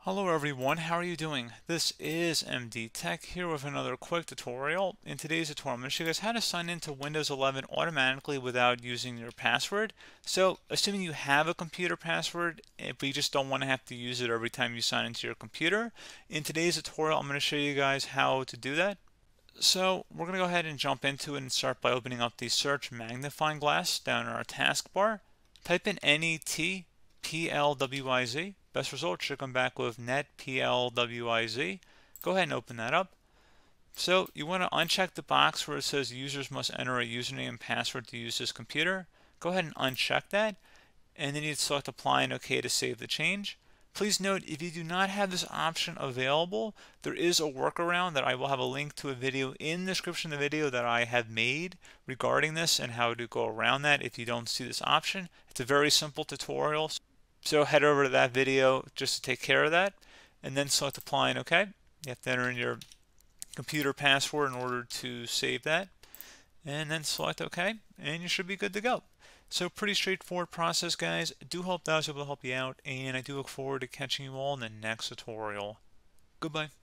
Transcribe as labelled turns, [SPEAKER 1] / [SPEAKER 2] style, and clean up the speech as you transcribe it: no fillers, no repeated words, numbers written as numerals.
[SPEAKER 1] Hello everyone, how are you doing? This is MD Tech here with another quick tutorial. In today's tutorial, I'm going to show you guys how to sign into Windows 11 automatically without using your password. So, assuming you have a computer password, but you just don't want to have to use it every time you sign into your computer, in today's tutorial, I'm going to show you guys how to do that. So, we're going to go ahead and jump into it and start by opening up the search magnifying glass down in our taskbar. Type in NETPLWIZ. Best result should come back with NetPLWIZ. Go ahead and open that up. So you want to uncheck the box where it says users must enter a username and password to use this computer. Go ahead and uncheck that, and then you select apply and OK to save the change. Please note, if you do not have this option available, there is a workaround that I will have a link to a video in the description of the video that I have made regarding this and how to go around that if you don't see this option. It's a very simple tutorial, so head over to that video just to take care of that, and then select apply and OK. You have to enter in your computer password in order to save that, and then select OK, and you should be good to go. So pretty straightforward process, guys. I do hope that was able to help you out, and I do look forward to catching you all in the next tutorial. Goodbye.